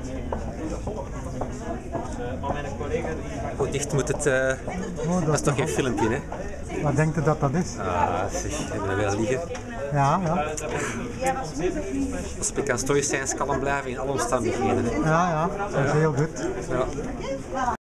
Hoe dicht moet het... dat is toch geen filmpje, hè? Wat denkt u dat dat is? Ah, zeg, hebben we wel liggen. Ja, ja. Als ik aan stoïcijns kalm blijven in alle omstandigheden. Ja, ja. Dat is heel goed. Ja.